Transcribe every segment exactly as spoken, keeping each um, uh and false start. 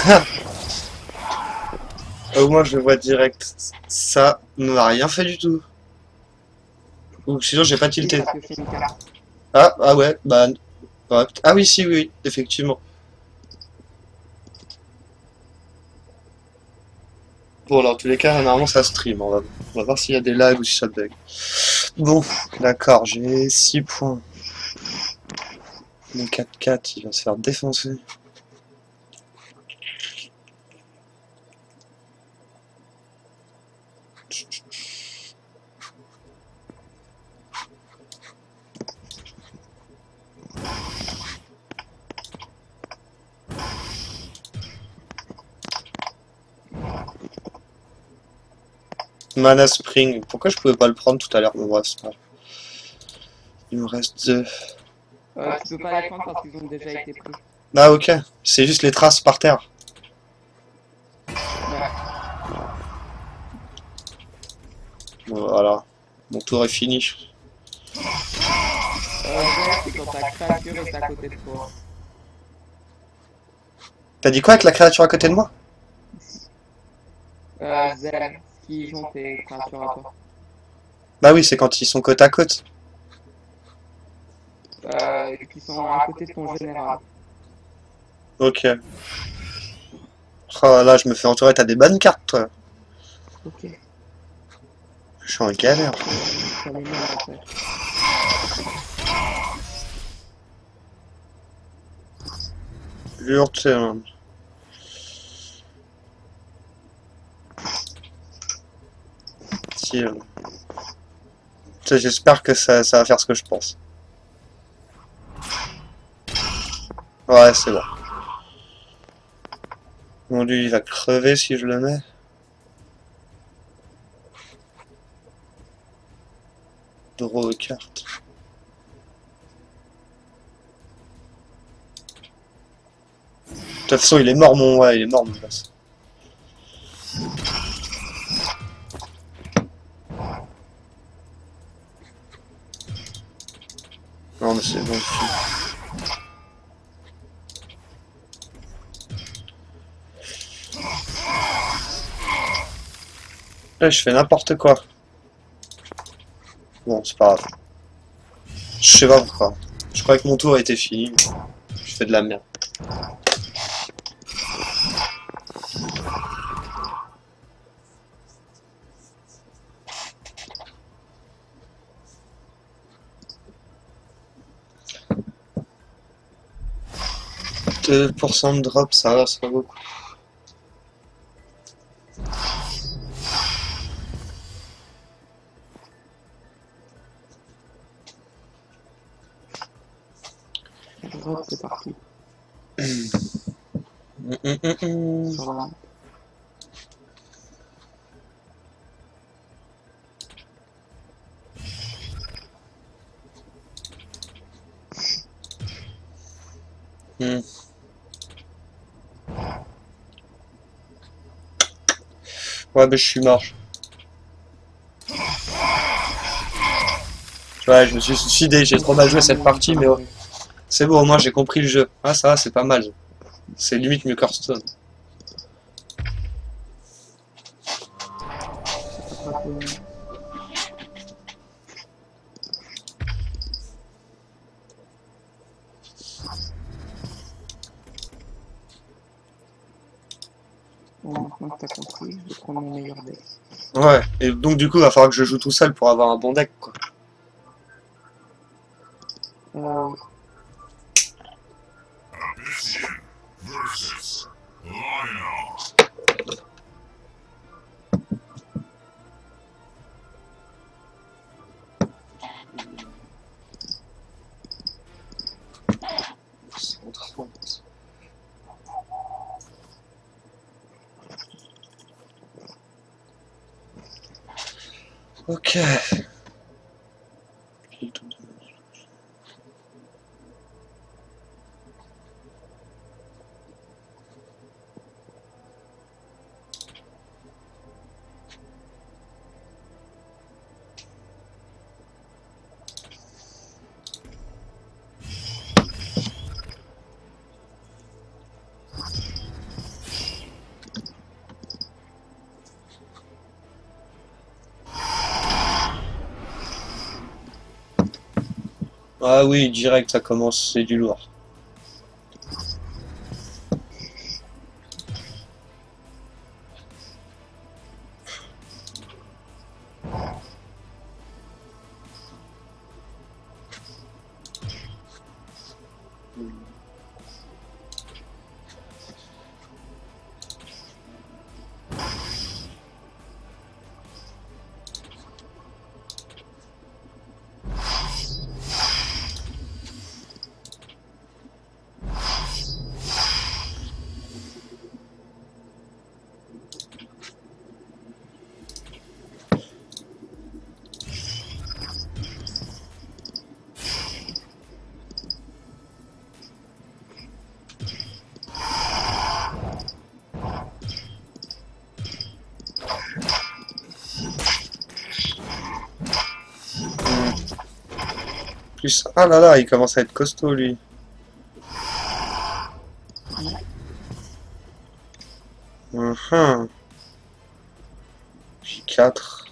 Au moins je le vois direct. Ça ne m'a rien fait du tout. Ou sinon j'ai pas Si, tilté. ça te fait une carte. Ah, ah ouais, bah... ouais. Ah oui, si, oui, oui, effectivement. Bon, alors, en tous les cas, normalement, ça stream. On va, on va voir s'il y a des lags ou si ça bug. Bon, d'accord, j'ai six points. Mon quatre quatre, il va se faire défoncer. Mana Spring, pourquoi je pouvais pas le prendre tout à l'heure? Bon, bref, c'est pas grave. Il me reste deux. Euh, tu peux pas les prendre parce qu'ils ont déjà été pris. Ah, ok, c'est juste les traces par terre. Ouais. Bon, voilà, mon tour est fini. Euh, Zed, c'est quand ta créature est à côté de toi. T'as dit quoi avec la créature à côté de moi? Euh, Zed, qui sont tes créatures à toi. Bah oui, c'est quand ils sont côte à côte. Euh, qui sont à côté de ton général. Ok. Oh là, je me fais entourer, t'as des bonnes cartes, toi. Ok. Je suis en galère. T'as les mêmes en fait. Jure, tu sais, hein. Si, euh, tu sais, j'espère que ça, ça va faire ce que je pense. Ouais, c'est bon. Bon, lui, il va crever si je le mets. Draw aux cartes. De toute façon, il est mort, mon... Ouais, il est mort, mon boss. Non, mais c'est bon. Là, je fais n'importe quoi. Bon, c'est pas grave. Je sais pas pourquoi. Je croyais que mon tour était fini. Je fais de la merde. deux pour cent de drop, ça va, c'est pas beaucoup. Drop, c'est parti. Mm, mm, mm, mm. Sur la... Mm. Ouais, mais je suis mort. Ouais, je me suis suicidé, j'ai trop mal joué cette partie, mais ouais. C'est bon, au moins j'ai compris le jeu. Ah, ça va, c'est pas mal. C'est limite mieux qu'Hearthstone. Bon, maintenant que t'as compris, je vais prendre mon meilleur deck. Ouais, et donc du coup, il va falloir que je joue tout seul pour avoir un bon deck, quoi. Euh, versus Lionel. Ok. Ah oui, direct, ça commence, c'est du lourd. Plus... Ah là là, il commence à être costaud lui. Uhum. J quatre.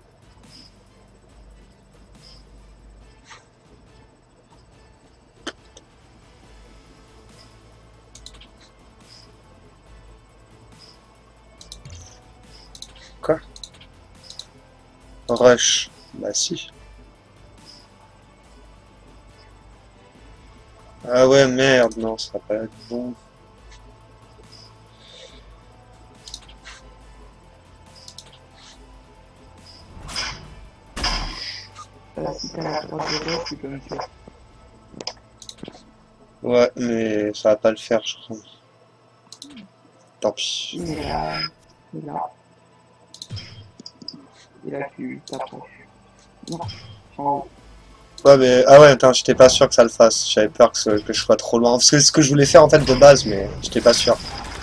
Quoi? Rush. Bah si. Ah ouais, merde, non, ça va pas être bon. Euh, si t'as la droite de l'autre, tu peux me faire. Ouais, mais ça va pas le faire, je crois. Tant pis. Il est là. Il est là. Il a pu t'approcher. Non. En haut. Ouais, mais... Ah ouais, attends, j'étais pas sûr que ça le fasse. J'avais peur que, ce- que je sois trop loin. Parce que c'est ce que je voulais faire en fait de base, mais j'étais pas sûr.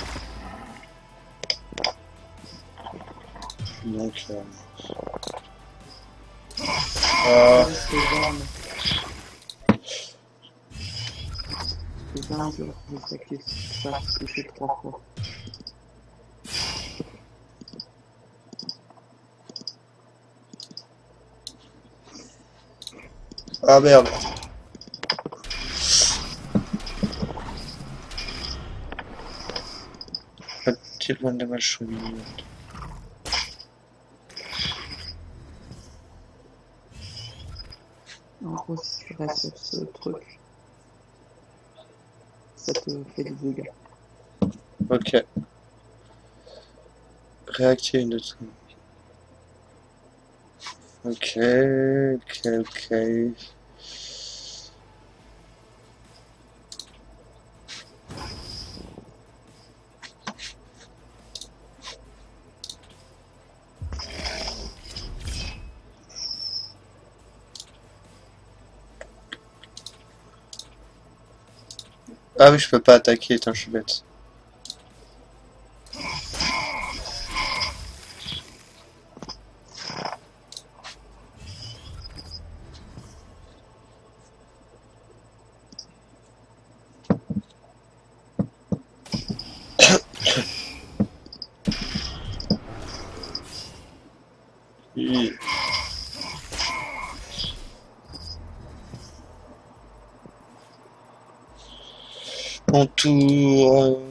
Donc... Euh... Euh... Ces armes. Ces armes, je vais sacrifier ça, toucher trois fois. Ah merde. Petit loin de mal chouille. En gros, si tu restes sur ce truc, ça te fait des dégâts. Ok. Réactiver une autre. Ok, ok, ok. Ah oui, je peux pas attaquer, attends, je suis bête. Oui. Mon tour. euh,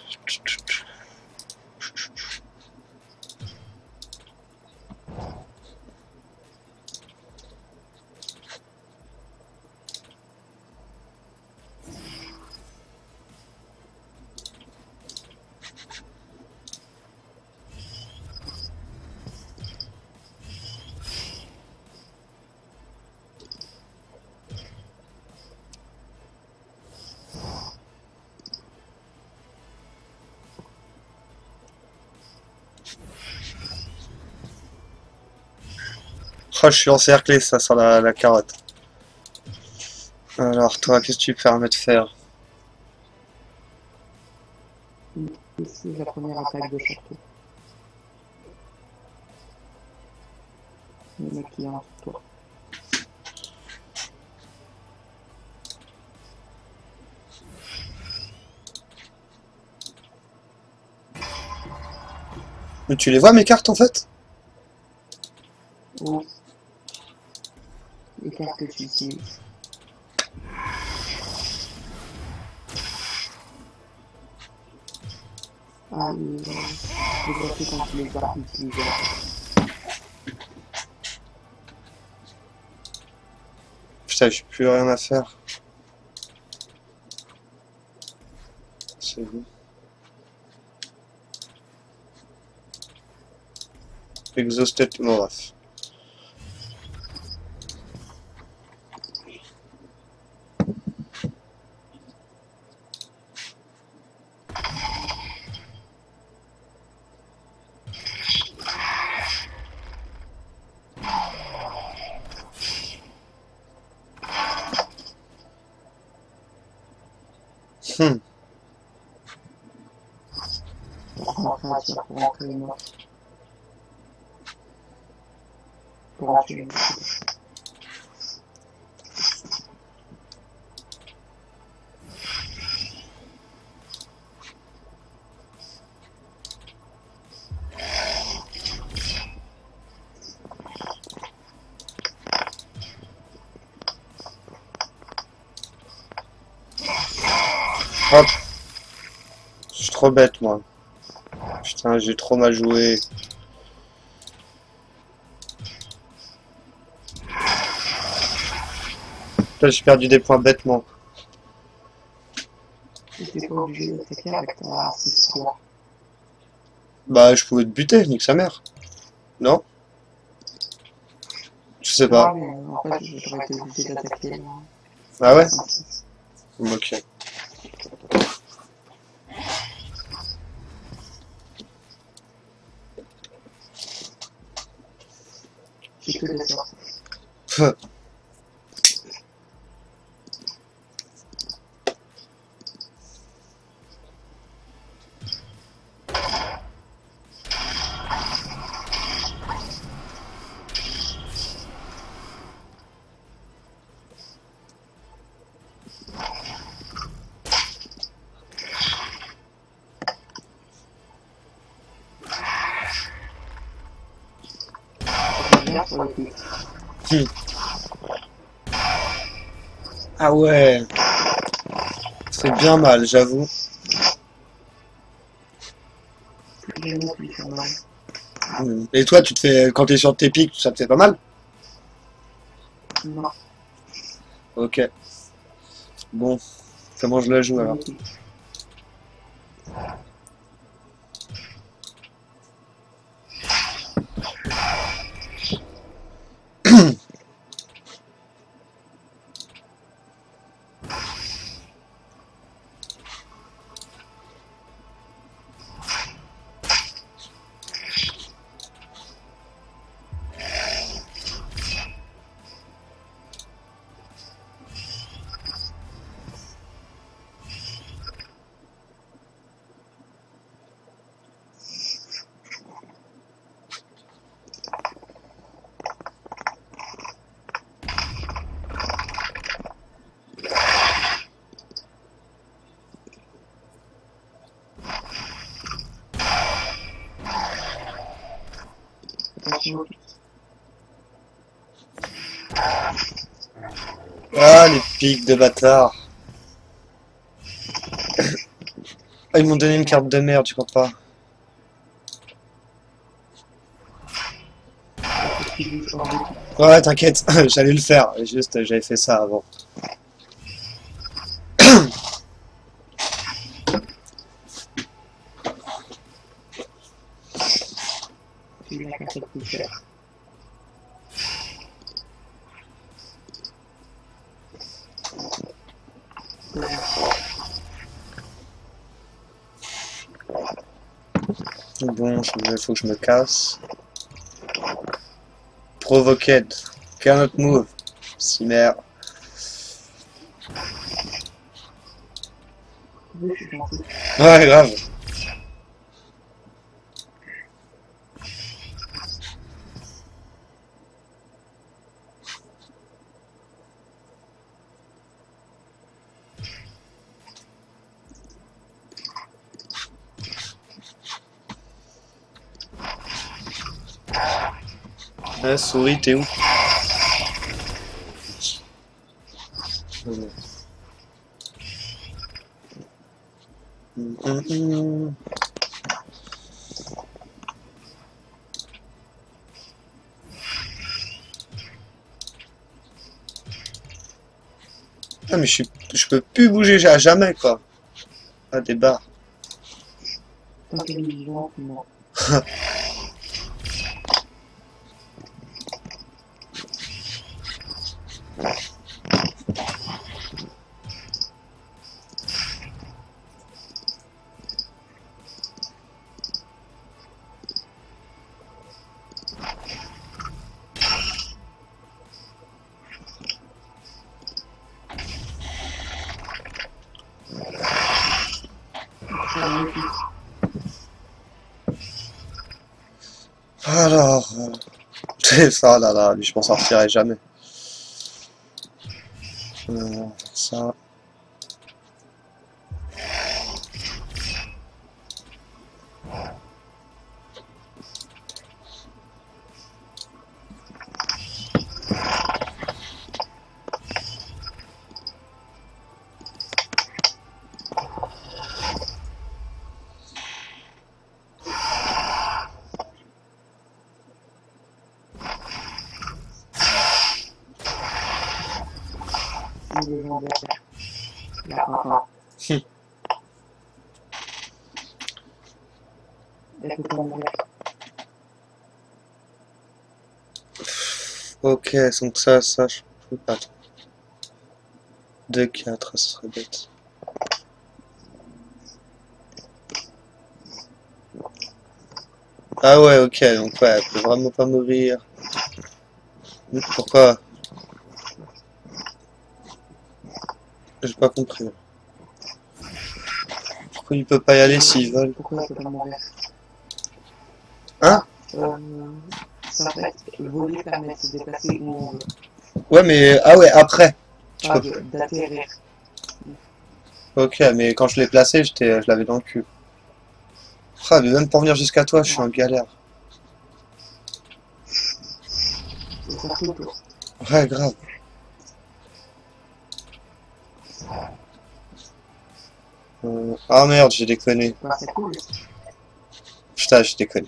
Oh, je suis encerclé, ça sent la, la carotte. Alors, toi, qu'est-ce que tu peux me faire? Ici, la première attaque de chaque tour. Le mec qui est en dessous de toi. Mais tu les vois mes cartes en fait? Oui. Les cartes que tu utilises. Ah, il va débloquer quand tu les as utilisés. Putain, j'ai plus rien à faire. C'est bon. Exhausted, bon bref. Hmm. On fait un tir pour entrer une autre. Pour entrer une autre. Hop. Je suis trop bête, moi. Putain, j'ai trop mal joué. Putain, j'ai perdu des points bêtement. T'es pas obligé d'attaquer avec ta six trois. Bah, je pouvais te buter, nique sa mère. Non? Je sais pas. Ah, mais en fait, j'aurais été obligé d'attaquer. Ah ouais? Ok. C'est que des sorts. Sur le coup. Hmm. Ah ouais. C'est bien mal, j'avoue. Les mots lui font mal. Hmm. Et toi, tu te fais, quand t'es sur tes pics, ça te fait pas mal? Non. Ok. Bon. Comment je la joue alors? Attention. Ah, les pics de bâtard. Ah, ils m'ont donné une carte de merde, tu crois pas? Ouais, t'inquiète, j'allais le faire. Juste, j'avais fait ça avant. C'est bien qu'un truc plus cher. Bon, il faut que je me casse. Provoked. Cannot move. Cimer. Oui, je suis gentil. Ouais, grave. Ah, souris, t'es où? Hum, hum, hum. Ah mais je suis, je peux plus bouger à jamais quoi. Ah des barres. Tant qu'elle est vivante, non. Ça me méfie. Alors, euh, c'est ça là là, lui je m'en sortirai jamais. Euh, ça. Une légendaire. La papa. Hum. Elle peut pas mourir. Ok, donc ça, ça, je peux pas. deux, quatre, ce serait bête. Ah ouais, ok, donc ouais, elle peut vraiment pas mourir. Pourquoi? J'ai pas compris. Pourquoi il peut pas y aller s'il vole? Pourquoi elle peut pas mourir? Hein? Euh, ça fait voler permet de se déplacer où on veut. Ouais, mais... Ah ouais, après. Tu Pas peux... de- d'atterrir. Ok, mais quand je l'ai placé, j'étais, je l'avais dans le cul. Ah, mais même pour venir jusqu'à toi, je suis en galère. Et ça fait le tour. Ouais, grave. Euh, Ah merde, j'ai déconné. Bah, c'est cool. Putain, j'ai déconné.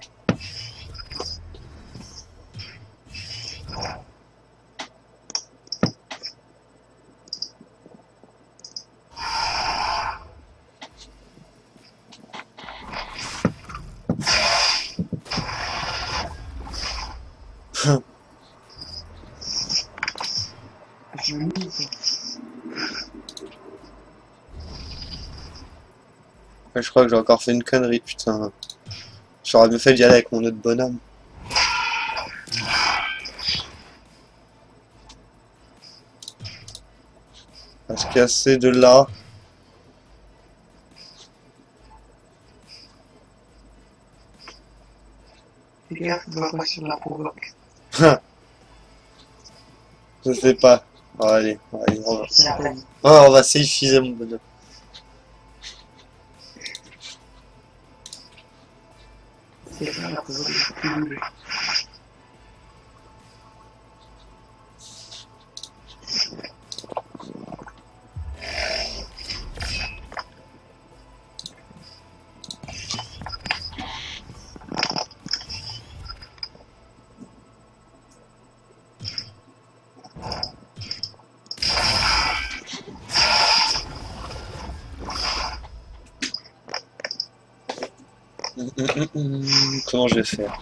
Je me mise. Ouais, je crois que j'ai encore fait une connerie, putain. J'aurais mieux fait d'y aller avec mon autre bonhomme. On va se casser de là. Fais gaffe, va pas sur la provoque. Je sais pas. Oh, allez, allez, on va. Tiens, t'as dit. Oh, on va safeiser mon bonhomme. C'est ça, la provoque est plus double. Hum, hum, hum, hum. Comment je vais faire?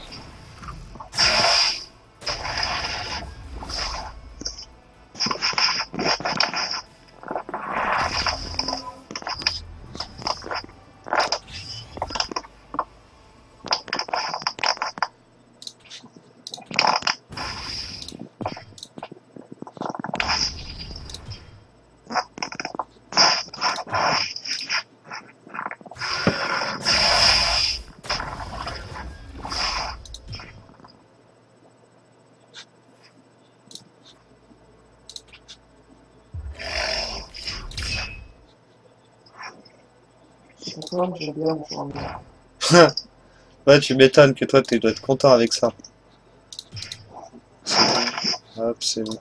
Pourquoi j'aime bien mon fourmi. Ouais, tu m'étonnes que toi, tu dois être content avec ça. C'est bon. Hop, c'est bon.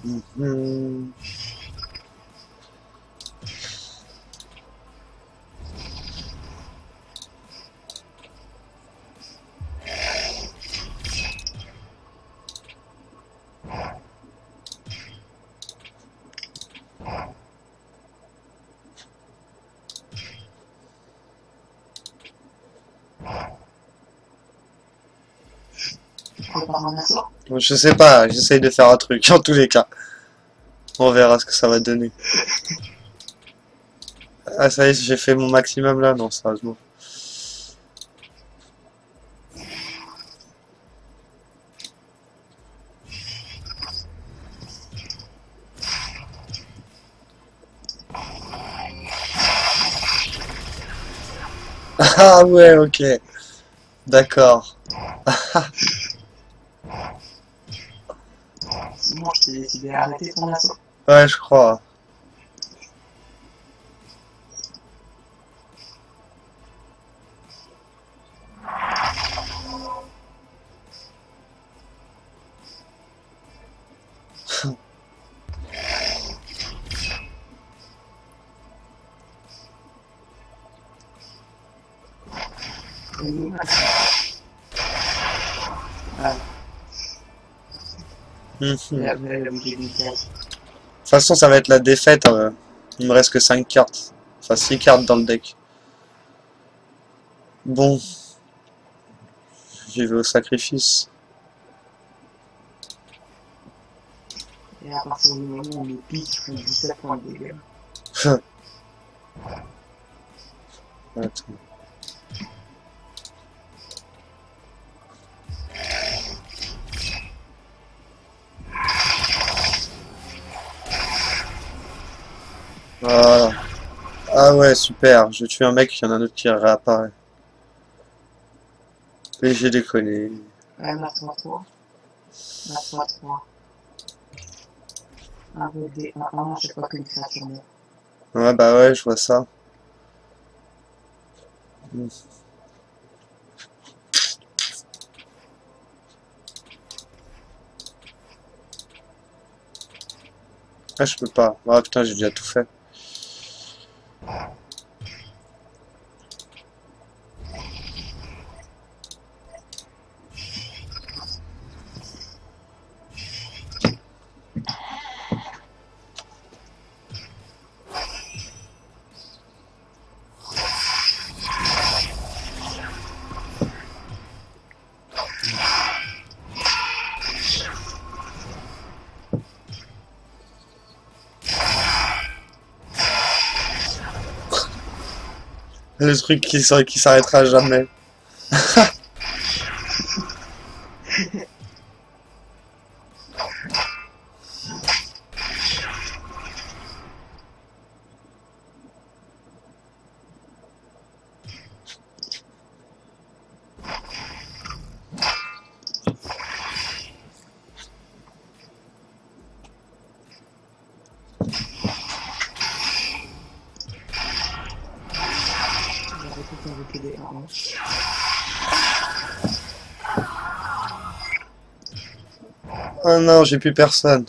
Mhm. Tu prépares un assaut? Je sais pas, j'essaye de faire un truc, en tous les cas. On verra ce que ça va donner. Ah ça y est, j'ai fait mon maximum là? Non, sérieusement. Ah ouais, ok. D'accord. Sinon, je t'ai décidé d'arrêter ton assaut. Ouais, je crois. Et nous, là, voilà. Mhm. Et après, il a bougé d'une case. De toute façon, ça va être la défaite. euh, Il me reste que cinq cartes. Enfin, six cartes dans le deck. Bon, j'y vais au sacrifice. Et à partir du moment où mes piques font dix-sept points de dégâts. Attends. Voilà. Ah ouais, super. Je tue un mec, il y en a un autre qui réapparaît. Et j'ai déconné. Ouais, meurs-toi trois. Meurs-toi trois. Un peu des un un à chaque fois qu'une créature meurt. Ouais, bah ouais, je vois ça. Mm. Ah, je peux pas. Ah putain, j'ai déjà tout fait. Le truc qui s- qui s'arrêtera jamais. J'ai arrêté d'invoquer des un un. Oh non, j'ai plus personne.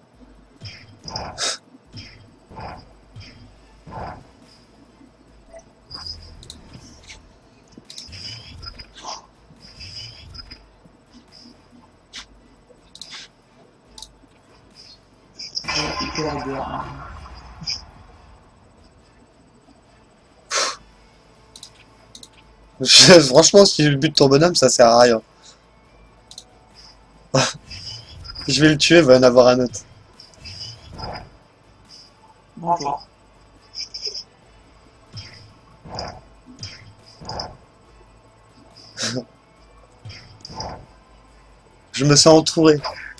J'ai récupéré des un un. Je- Franchement, si je bute ton bonhomme, ça sert à rien. Je vais le tuer, il va en avoir un autre. Bonjour. Je me sens entouré.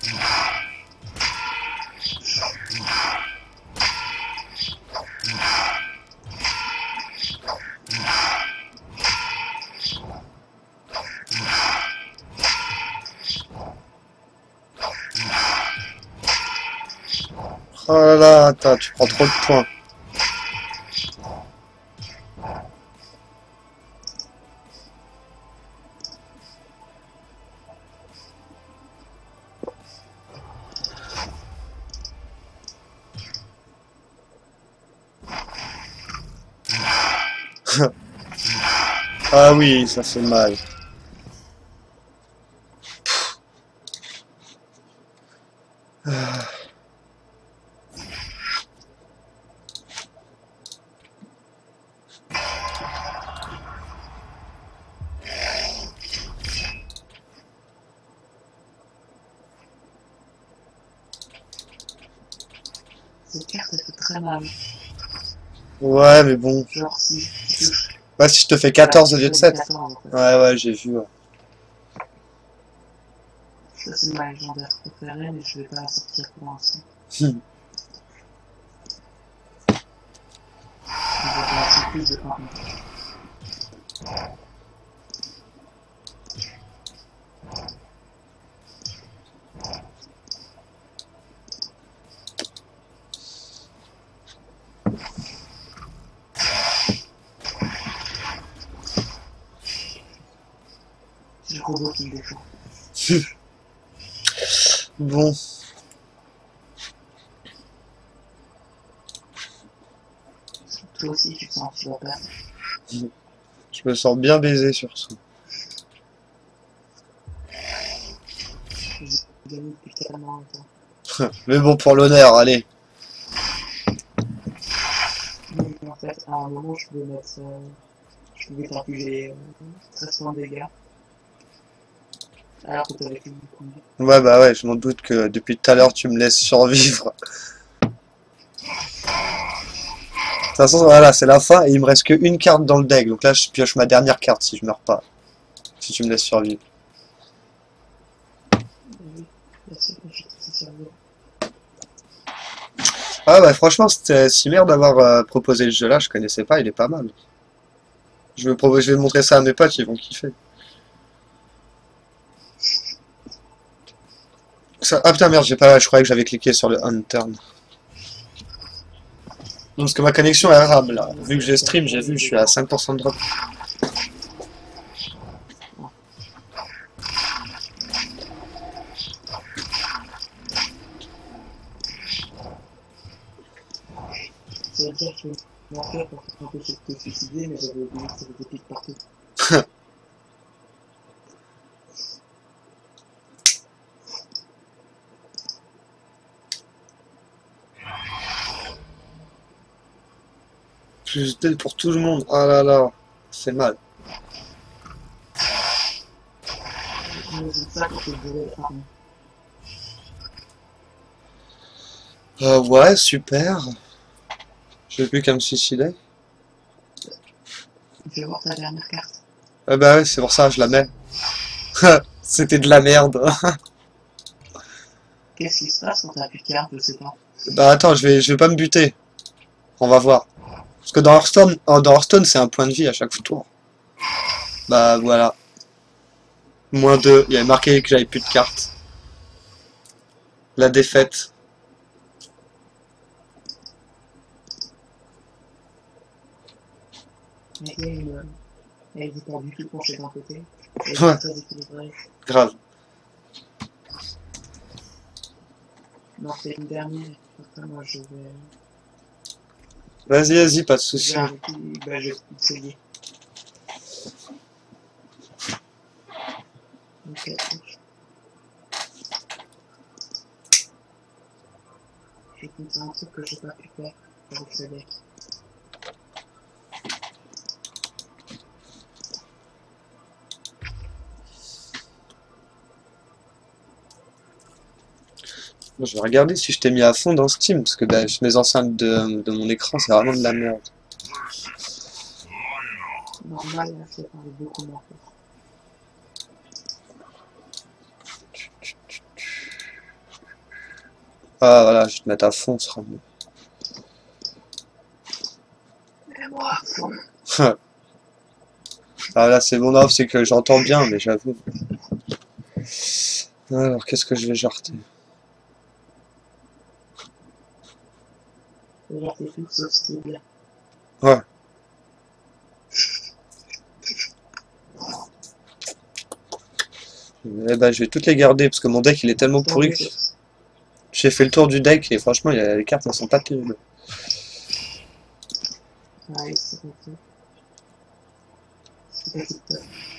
Oh là là, attends, tu prends trop de points. Ah oui, ça fait mal. Cette carte, elle fait très mal. Ouais, mais bon. Genre, si tu touches. Ouais, si je te fais quatorze au lieu de sept. quatorze, en fait. Ouais, ouais, j'ai vu. Ouais. Ça, c'est ma légendaire préférée, mais je vais pas la sortir pour l'instant. Hmm. Je vais pas la surprise de quand même. C'est le robot qui me défend. Bon. Toi aussi, tu te sens que tu vas perdre. Je me sens bien baisé sur ça. J'ai gagné depuis tellement longtemps. Mais bon, pour l'honneur, allez. Donc, en fait, à un moment, je pouvais mettre. Euh, je pouvais t'infliger euh, treize points de dégâts. Alors que t'avais fait beaucoup mieux. Ouais, bah ouais, je m'en doute que depuis tout à l'heure, tu me laisses survivre. De toute façon, voilà, c'est la fin et il me reste qu'une carte dans le deck. Donc là, je pioche ma dernière carte si je meurs pas. Si tu me laisses survivre. Oui, bien sûr que je te laisse survivre. Ah bah franchement, c'était si merde d'avoir euh, proposé le jeu là, je connaissais pas, il est pas mal. Je vais, provo- je vais montrer ça à mes potes, ils vont kiffer. Ça- Ah putain merde, j'ai pas, je croyais que j'avais cliqué sur le Unturn. Non, parce que ma connexion est rame là. Vu que j'ai stream, j'ai vu, je suis à cinq pour cent de drop. Ça veut dire que je vais m'enfuir pour t'empêcher de te suicider, mais j'avais oublié que ça des pics partout. Plus d'aide pour tout le monde. Ah là là, c'est mal. Imagine ça quand t'es bourré de farm. Euh, ouais, super. Je veux plus qu'à me suicider. Fais voir ta dernière carte. Ah bah ouais, c'est pour ça, je la mets. C'était de la merde. Qu'est-ce qui se passe quand t'as plus de carte, je sais pas. Bah attends, je vais, je vais pas me buter. On va voir. Parce que dans Hearthstone, oh, dans Hearthstone, c'est un point de vie à chaque tour. Bah voilà. Moins deux. Il y avait marqué que j'avais plus de cartes. La défaite. Mais il y a une. Elle dit pas du tout penchée d'un côté. Elle est Ouais. très équilibrée. Grave. Non, c'est une dernière. Après, moi, je vais. Vas-y, vas-y, pas de Je soucis. vais arrêter. Bah, je vais essayer. Ok. J'ai compté un truc que j'ai pas pu faire avec ce deck. Bon, je vais regarder si je t'ai mis à fond dans Steam, parce que bah, mes enceintes de, de mon écran, c'est vraiment de la merde. Normal, là, je vais parler beaucoup moins fort. Ah voilà, je vais te mettre à fond, ce sera mieux. Et moi, fond. Ah là, c'est bon off, c'est que j'entends bien, mais j'avoue. Alors, qu'est-ce que je vais jarter? Genre, c'est tout sauf style. Ouais. Eh ben, je vais toutes les garder, parce que mon deck, il est tellement pourri que j'ai fait le tour du deck, et franchement, il y a- les cartes, elles sont pas terribles. Ouais, c'est comme ça. fait TikTok.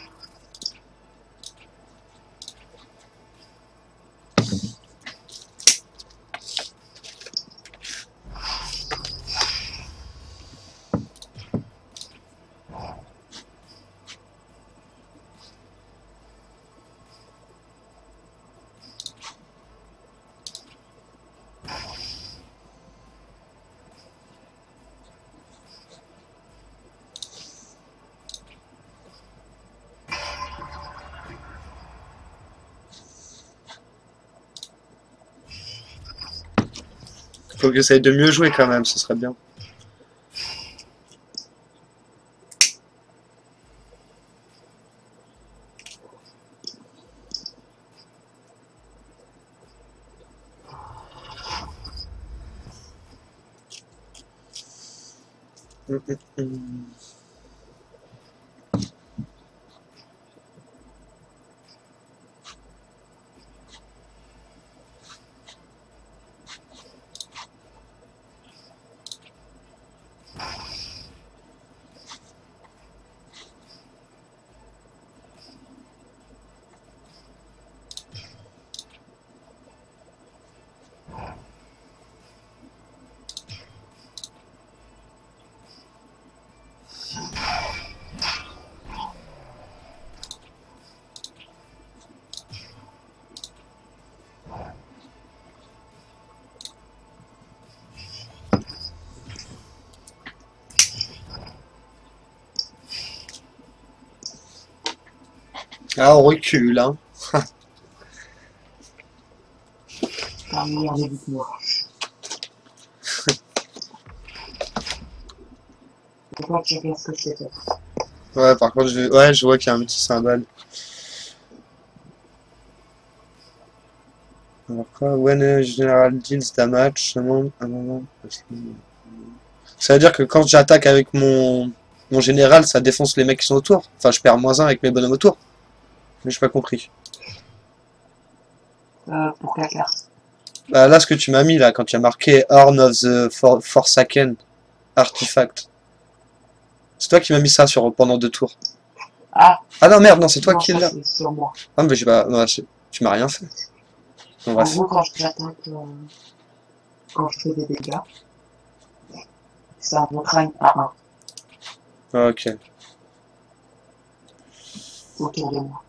Faut que j'essaye de mieux jouer quand même, ce serait bien. Hum, hum, hum. Ah, on recule, hein. C'est un meilleur début que moi. Je crois que chacun ce que je fais. Ouais, par contre, je, ouais, je vois qu'il y a un petit symbole. Alors quoi? When a general deals damage, amount- un moment. Ça veut dire que quand j'attaque avec mon, mon général, ça défonce les mecs qui sont autour. Enfin, je perds moins un avec mes bonhommes autour. Mais j'ai pas compris. Euh, pour quelle carte? Bah, là, ce que tu m'as mis, là, quand tu as marqué Horn of the For Forsaken Artifact. C'est toi qui m'as mis ça sur pendant deux tours. Ah, Ah non, merde, non, c'est toi non, qui ça l'as. c'est sur moi. Ah, mais j'ai pas. Non, c'est- tu m'as rien fait. Bon, En bref. gros, quand je t'attaque, euh, quand je fais des dégâts, ça m'entraîne à un Ok. autour de moi.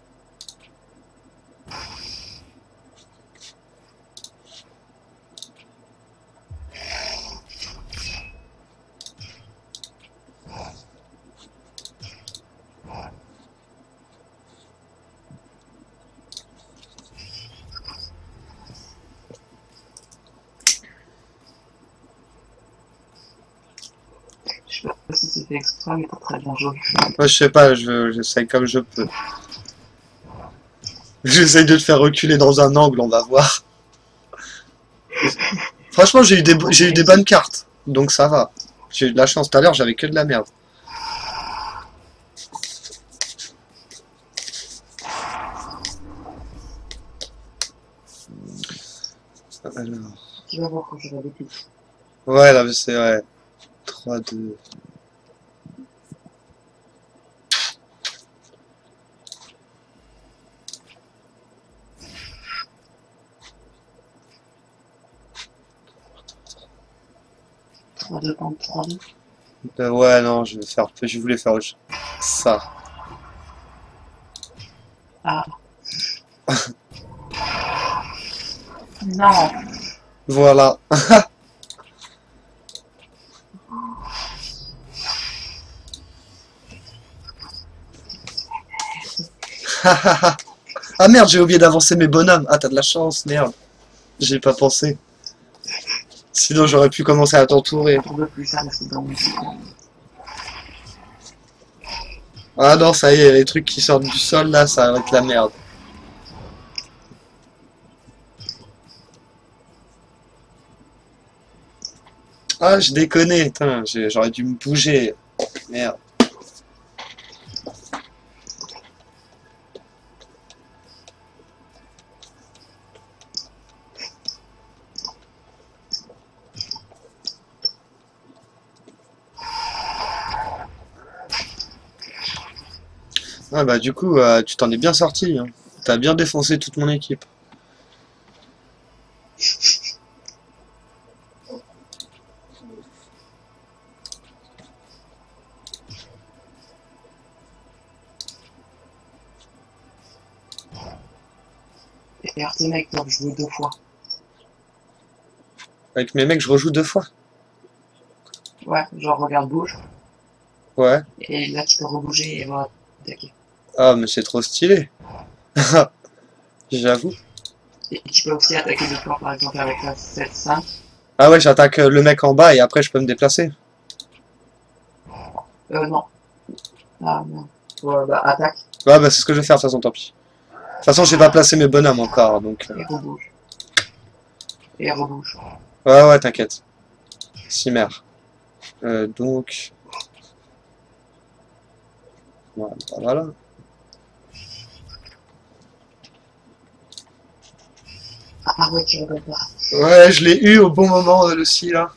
Je sais pas si c'est fait exprès, mais pas très bien joué. Moi, je sais pas, je- j'essaye comme je peux. J'essaye de te faire reculer dans un angle, on va voir. Franchement, j'ai eu des, bo- j'ai eu des bonnes cartes, donc ça va. J'ai eu de la chance. Tout à l'heure, j'avais que de la merde. Alors. Tu vas voir quand je vais des pics. Ouais, là, c'est vrai. trois, deux. trois deux contre trois deux. Euh, ouais, non, je vais faire. Je voulais faire autre chose. Ça. Ah. Non. Voilà. Ah merde, j'ai oublié d'avancer mes bonhommes. Ah, t'as de la chance, merde. J'ai pas pensé. Sinon, j'aurais pu commencer à t'entourer. Pour de plus, ça reste dans mon cycle. Ah non, ça y est, les trucs qui sortent du sol, là, ça va être la merde. Ah, je déconne. Putain, j'ai- j'aurais dû me bouger. Merde. Ah bah du coup, euh, tu t'en es bien sorti. Hein. T'as bien défoncé toute mon équipe. Et R T mec, donc je joue deux fois. Avec mes mecs, je rejoue deux fois. Ouais, genre regarde bouge. Ouais. Et là tu peux rebouger et voilà, attaquer. Ah, mais c'est trop stylé. J'avoue. Et tu peux aussi attaquer de flanc par exemple avec la sept cinq. Ah ouais, j'attaque euh, le mec en bas et après je peux me déplacer. Euh non. Ah non. Ouais, bah attaque Ouais, bah c'est ce que je vais faire, de toute façon, tant pis. De toute façon, j'ai pas placé mes bonhommes encore, donc... euh, et rebouge. Et rebouge. Ouais, ouais, t'inquiète. Cimer. Euh, donc... Voilà, bah, voilà. Ah ouais, tu rigoles pas. Ouais, je l'ai eu au bon moment, euh, le si, là.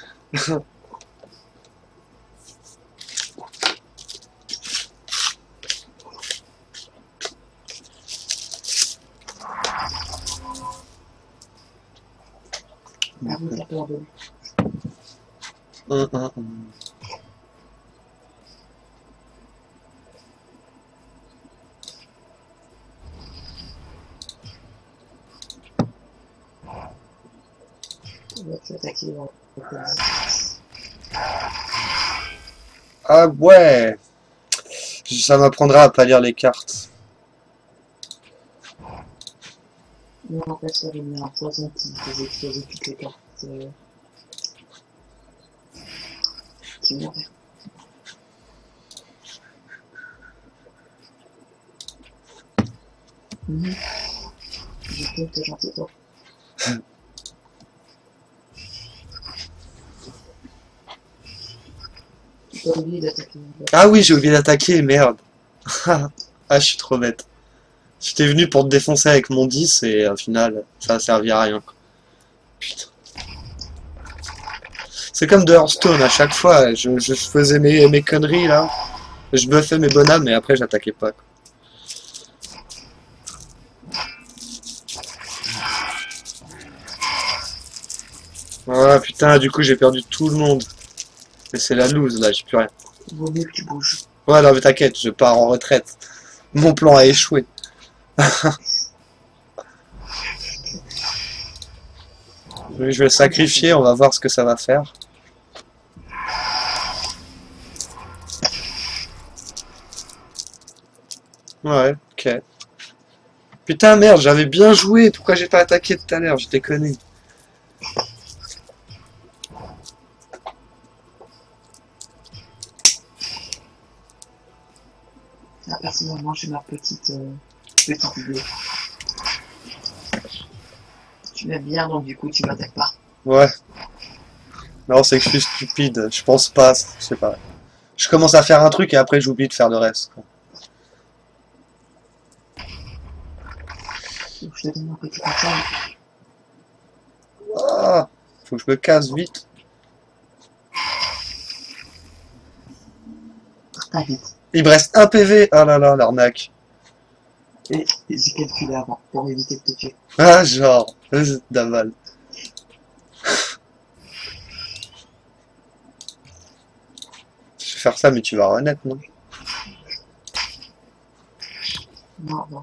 Ah oui, t'as peur de lui. Hum, hum, hum. Ouais, tu attaques les gens. Ah ouais. Ça m'apprendra à pas lire les cartes. Non, en fait, j'avais mis un poison qui faisait exploser toutes les cartes. Euh... qui mouraient. Mmh. J'ai cru que t'es gentil, toi. T'as oublié d'attaquer. Ah oui, j'ai oublié d'attaquer, merde. Ah, je suis trop bête. J'étais venu pour te défoncer avec mon dix et au final, ça a servi à rien. Putain. C'est comme de Hearthstone, à chaque fois, je, je faisais mes, mes conneries là. Je buffais mes bonhommes et après j'attaquais pas. Quoi. Ah putain, du coup j'ai perdu tout le monde. Mais c'est la loose là, j'ai plus rien. Il vaut mieux que tu bouges. Ouais, non mais t'inquiète, je pars en retraite. Mon plan a échoué. Je vais le sacrifier, on va voir ce que ça va faire. Ouais, ok. Putain, merde, j'avais bien joué. Pourquoi j'ai pas attaqué tout à l'heure? J'étais connu. Là, personnellement, j'ai ma petite, euh, petite idée. Tu m'aimes bien, donc du coup, tu m'attaques pas. Ouais. Non, c'est que je suis stupide. Je pense pas. Je sais pas. Je commence à faire un truc et après j'oublie de faire le reste. Quoi. Donc, je te donne un petit conseil. Ah, faut que je me casse vite. Très vite. Il me reste un P V. Ah là là, l'arnaque. Et, et j'ai calculé avant, pour éviter de te tuer. Ah, genre. Daval. Je vais faire ça, mais tu vas renaître, non? Non, non.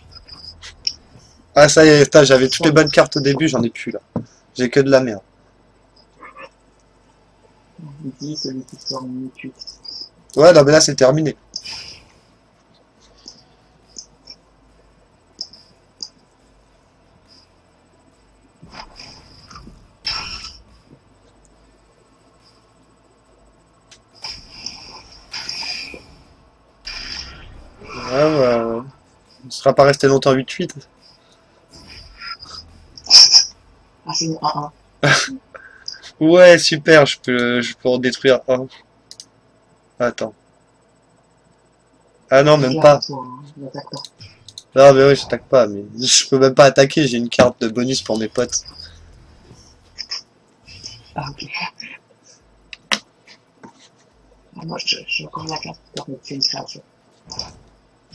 Ah, ça y est, putain, j'avais toutes les bonnes cartes au début, j'en ai plus là. J'ai que de la merde. Il dit celui qui sort en minute huit. Ouais, non, mais là c'est terminé. Ouais, ouais, ouais. On ne sera pas resté longtemps huit huit. Ah, c'est une un un. Ouais, super, je peux, je peux en détruire un. Attends. Ah non, même Regarde, pas. toi, hein, n'attaque pas. Non, mais oui, j'attaque pas, mais je peux même pas attaquer, j'ai une carte de bonus pour mes potes. Ah, ok. Ah, moi, j'ai encore la carte pour me tuer une créature.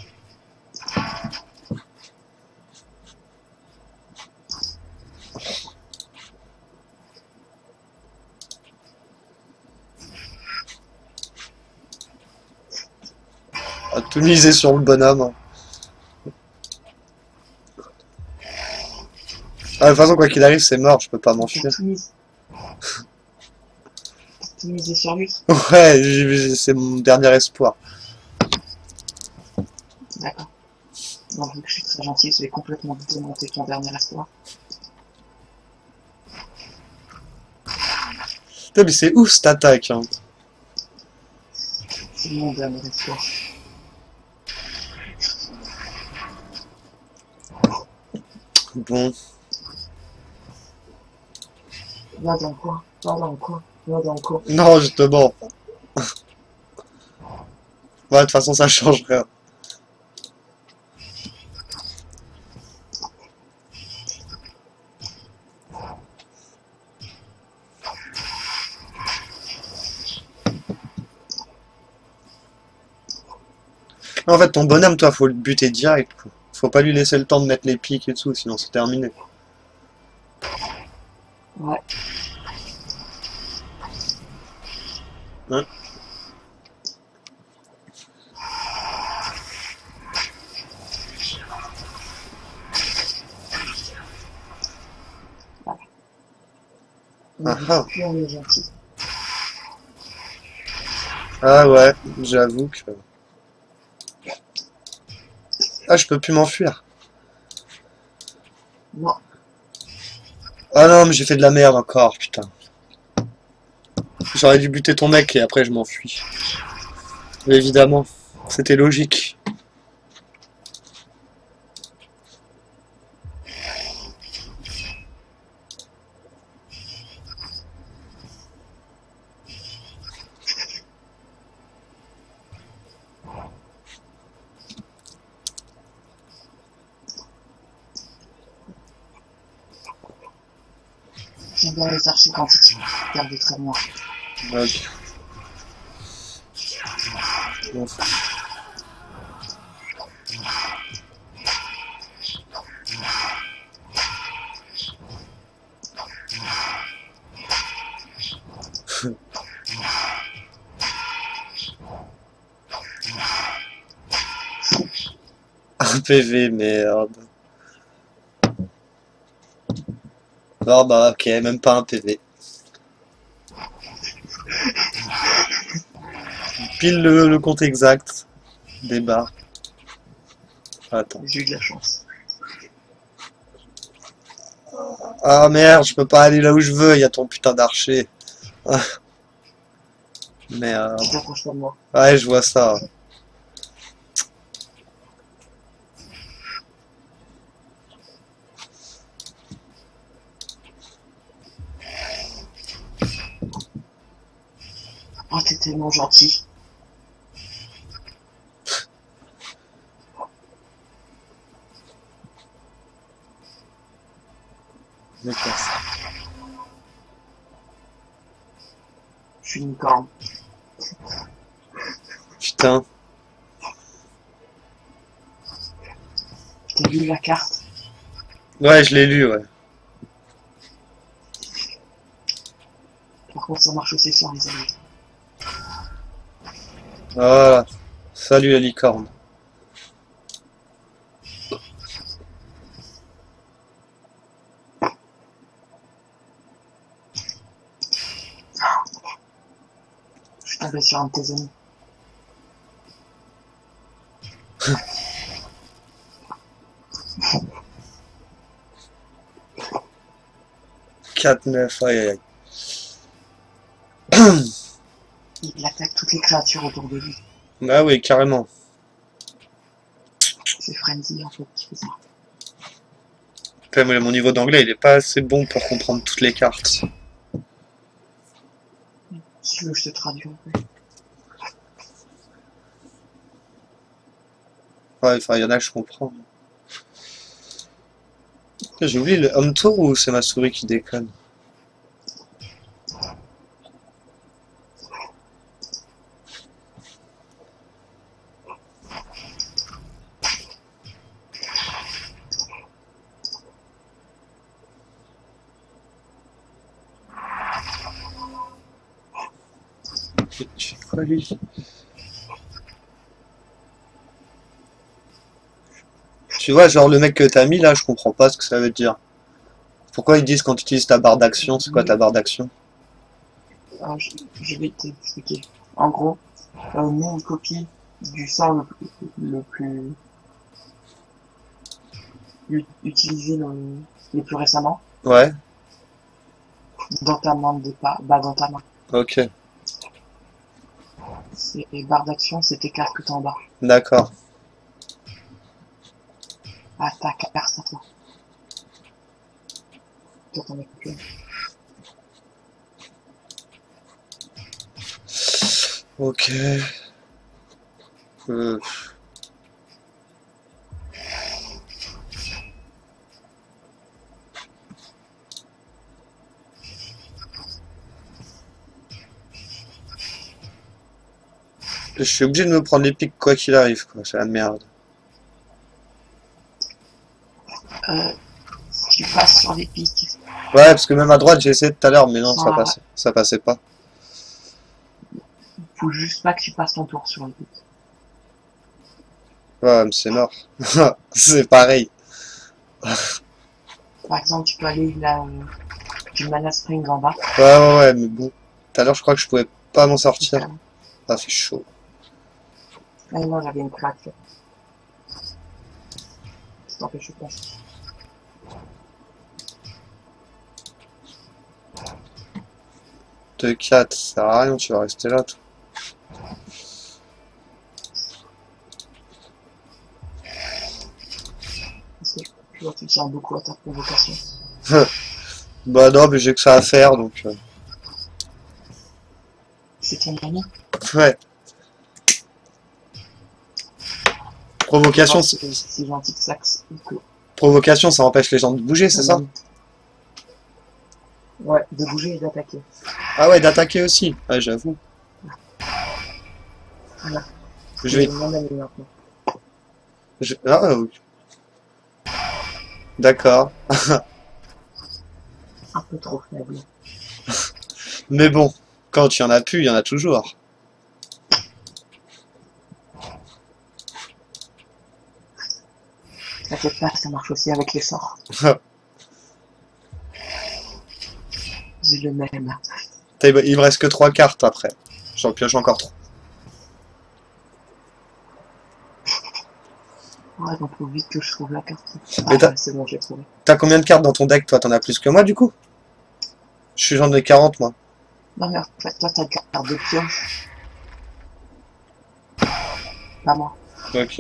Tout miser sur le bonhomme. Hein. Ah, de toute façon, quoi qu'il arrive, c'est mort, je peux pas m'enfuir. Tout mis- tout miser sur lui. Ouais, j'ai- c'est mon dernier espoir. D'accord. Bon, vu que je suis très gentil, je vais complètement démonter ton dernier espoir. Putain, mais c'est ouf cette attaque. Hein. C'est mon dernier espoir. Bon. Va dans le coin, va dans le coin, va dans le coin. Non, justement. Ouais, de toute façon, ça change rien. En fait, ton bonhomme, toi, faut le buter direct. Quoi. Faut pas lui laisser le temps de mettre les pics et tout, sinon c'est terminé. Ouais. Hein? Ah ah. Plus on est gentil. Ah ouais, j'avoue que... Ah, je peux plus m'enfuir. Non. Ah non, mais j'ai fait de la merde encore, putain. J'aurais dû buter ton mec et après je m'enfuis. Mais évidemment, c'était logique. J'aime bien les archers quand ils perdent des traits noirs. Ok. Bon. Un P V, merde. Oh bah ok, même pas un P V. Pile le, le compte exact des barres. Attends. J'ai eu de la chance. Ah merde, je peux pas aller là où je veux, il y a ton putain d'archer. Ah. Merde. Tu t'approches pas de moi. Ouais, je vois ça. Oh, t'es tellement gentil. Je me casse. Je suis une corne. Putain. T'as vu la carte? Ouais, je l'ai lu, ouais. Par contre, ça marche aussi sur les amis. Voilà. Salut la licorne. Je suis tombé sur un de tes amis. quatre neuf, aïe aïe aïe. Il attaque toutes les créatures autour de lui. Ah oui, carrément. C'est Frenzy en fait qui fait ça. Après, moi, mon niveau d'anglais, il est pas assez bon pour comprendre toutes les cartes. Si tu veux, je te traduis un peu. Ouais, enfin, il y en a que je comprends. J'ai oublié le home tour ou c'est ma souris qui déconne? J'ai quoi lui? Tu vois, genre le mec que t'as mis là, je comprends pas ce que ça veut dire. Pourquoi ils disent quand tu utilises ta barre d'action, c'est quoi ta barre d'action? Alors, je, je vais t'expliquer. En gros, euh, mets une copie du sort le, plus- le plus u- utilisé le, le plus récemment Ouais, dans ta main de départ, bah dans ta main. ok, C'est barre d'action, c'est tes cartes que t'as en bas. d'accord. Ah, ta carte à toi. Toi, t'en as qu'une. Ok. Euh, Je suis obligé de me prendre les pics quoi qu'il arrive, quoi. C'est la merde. Euh, si tu passes sur les pics, Ouais, parce que même à droite, j'ai essayé tout à l'heure, mais non, ça sans, passait, ça passait pas. faut juste pas que tu passes ton tour sur les pics. Ouais, mais c'est mort. C'est pareil. Par exemple, tu peux aller là, euh, du mana spring en bas. Ouais, ouais, ouais, mais bon. Tout à l'heure, je crois que je pouvais pas m'en sortir. Ah Ah, c'est chaud. non, j'avais une craque. Ça t'empêche pas. deux quatre, ça sert à rien, tu vas rester là, toi. Parce que tu vois, tu tiens beaucoup à ta provocation. Bah non, mais j'ai que ça à faire, donc... euh, C'est ton ami. Ouais. Provocation, Non, c'est- c'est c'est gentil que ça. Que... provocation, ça empêche les gens de bouger, c'est ça? Ouais, de bouger et d'attaquer. Ah ouais, d'attaquer aussi. Ouais, j'avoue. Voilà. Je vais... C'est mon ami maintenant. je- Ah, ok. D'accord. Un peu trop faible. Mais bon, quand il y en a plus, il y en a toujours. T'inquiète pas, ça marche aussi avec les sorts. J'ai le même. T'as- Il me reste que trois cartes après. J'en pioche encore trois. Ouais, donc faut vite que je trouve la carte. Ah, Mais t'as- ouais, c'est bon, j'ai trouvé. T'as combien de cartes dans ton deck, toi? T'en as plus que moi, du coup? Je suis genre de quarante, moi. Non, mais en fait, toi, t'as une carte de pioche. Pas moi. Ok.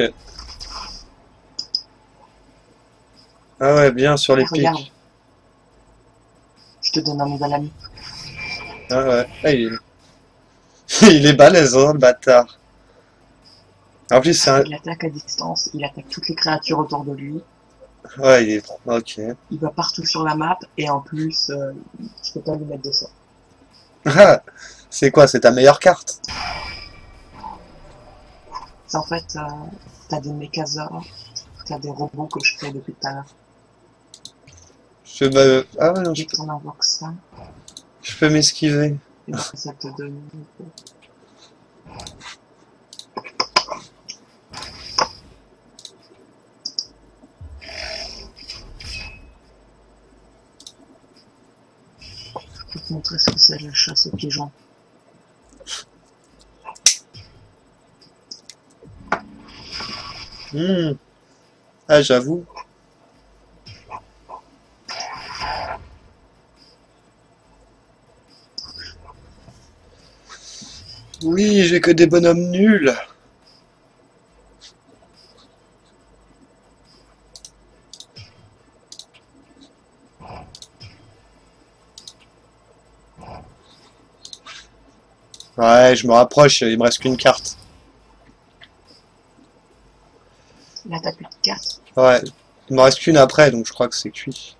Ah ouais, bien sur les Ah, regarde. pics. Je te donne un nouvel ami. Ah ouais. Ah, il... est... il est balèze, hein, le bâtard. En plus, c'est un... Il attaque à distance, il attaque toutes les créatures autour de lui. Ouais, il est... Ok. Il va partout sur la map et en plus, euh, je peux pas lui mettre de sort. Ah, c'est quoi? C'est ta meilleure carte? C'est en fait, euh, t'as des méchazords, t'as des robots que je crée depuis tout à l'heure. Je me... Ah ouais, non, je Dès peux, que t'en invoques ça, je peux m'esquiver. et ben, ça te donne. Je vais te montrer ce que c'est la chasse aux pigeons. Hmm. Ah, j'avoue. Oui, j'ai que des bonhommes nuls. Ouais, je me rapproche, il me reste qu'une carte. Là, t'as plus de cartes. Ouais, il me reste qu'une après, donc je crois que c'est cuit.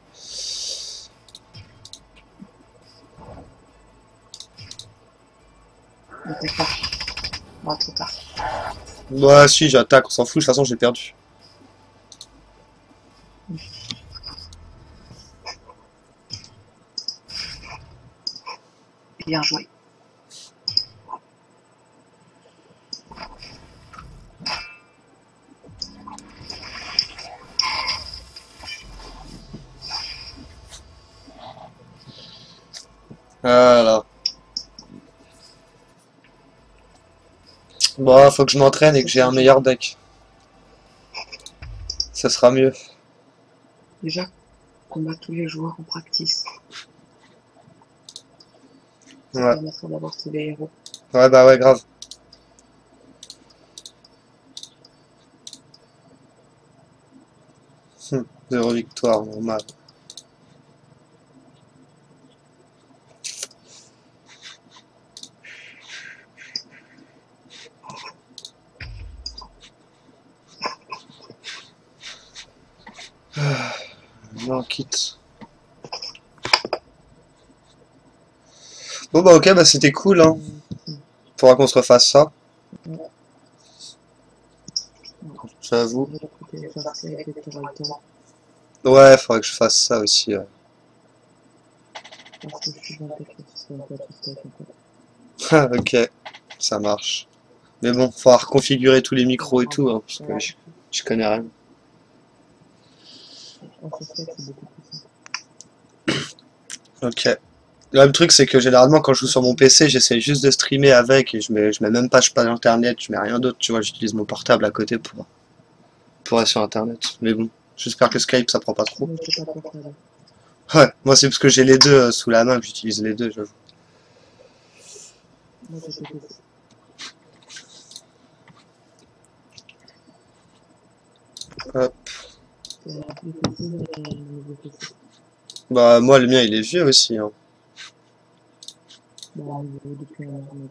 N'attaque pas. Bon, trop tard. Moi, si, j'attaque, on s'en fout, de toute façon, j'ai perdu. Bien joué. Voilà. Bon, faut que je m'entraîne et que j'ai un meilleur deck. Ça sera mieux. Déjà, combat tous les joueurs en practice. Ça Ouais. permettra d'avoir tous les héros. Ouais, bah ouais, grave. Hum, Zéro victoire, normal. Ah, non, quitte. Bon bah ok, bah c'était cool, hein. Faudra qu'on se refasse ça. J'avoue. On va écouter faire ça avec les Toronto. Ouais, faudrait que je fasse ça aussi. Ouais. Parce que je suis dans le texte, c'est un peu tout ça, en fait. Ok, ça marche. Mais bon, faudra reconfigurer tous les micros et tout, hein, parce que je, je connais rien. En fait, c'est beaucoup plus simple. Ok. Là, le truc, c'est que généralement, quand je joue sur mon P C, j'essaie juste de streamer avec et je mets, je mets même pas, je pas d'internet, je mets rien d'autre, tu vois, j'utilise mon portable à côté pour, pour être sur internet. Mais bon, j'espère que Skype ça prend pas trop. Mais c'est pas portable. Ouais, moi c'est parce que j'ai les deux euh, sous la main que j'utilise les deux, j'avoue. Moi, j'ai fait des... Hop. C'est un peu plus facile, mais j'ai un nouveau P C. Bah, moi le mien il est vieux aussi, hein. Bah, il est depuis un moment.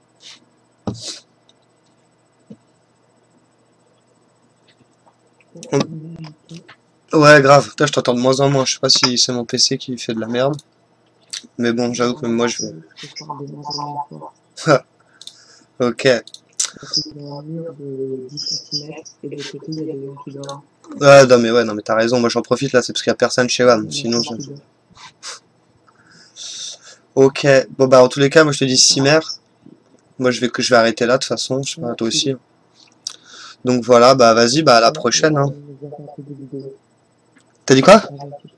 Ouais, grave. Toi, je t'entends de moins en moins. Je sais pas si c'est mon P C qui fait de la merde. Mais bon, j'avoue que moi, je vais... Je parle de moins en moins fort. Ok. Parce qu'il y a un mur de dix centimètres et de l'autre côté, il y a des gens qui dorment. Ouais, non, mais ouais, non, mais t'as raison. Moi, j'en profite là. C'est parce qu'il y a personne chez W A M. Sinon, je... Ok. Bon, bah, en tous les cas, moi, je te dis Cimer. Moi, je vais que je vais arrêter là, de toute façon. Je sais pas, toi aussi. Donc, voilà. Bah, vas-y. Bah, à la prochaine, hein. T'as dit quoi?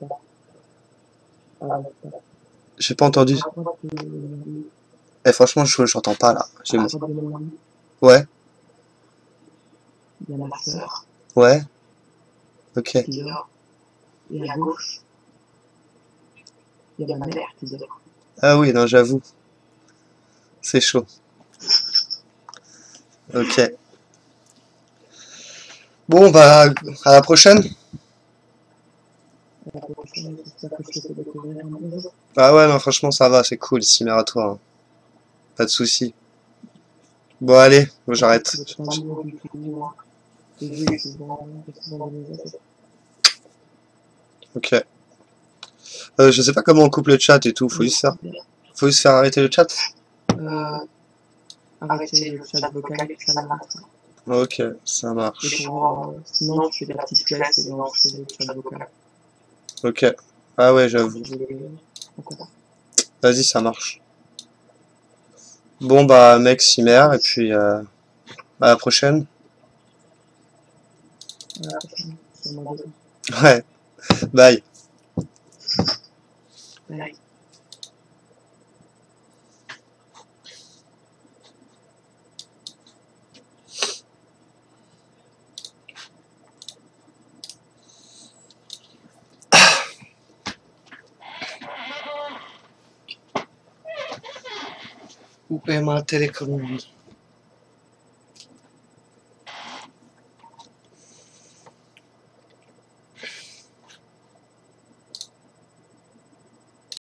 J'ai pas entendu. Eh, franchement, je j'entends pas, là. J'ai mon... Ouais. Il y a ma sœur Ouais. Ok. qui dort. Et à gauche, il y a ma mère qui dort. Ah oui, non, j'avoue. C'est chaud. Ok. Bon, bah, à la prochaine. La prochaine, c'est ça que je te fais découvrir un bonjour. Ah ouais, non, franchement, ça va, c'est cool, Cimer à toi. Hein. Pas de soucis. Bon, allez, moi, j'arrête. C'est pas lourd du tout, hein. C'est juste souvent, c'est souvent des mauvaises. Ok. Euh, je sais pas comment on coupe le chat et tout, faut juste faire, faut juste faire arrêter le chat. Euh, arrêtez le chat vocal, ça marche. Ok, ça marche. Et pour, euh, sinon, tu fais la petite pièce et lancer le chat vocal. Ok. Ah ouais, j'avoue. Je vais- D'accord. Vas-y, ça marche. Bon, bah, mec, Cimer, et puis euh, à la prochaine. À la prochaine. C'est moi deux. Ouais, bye. Bye. Où est ma télécommande?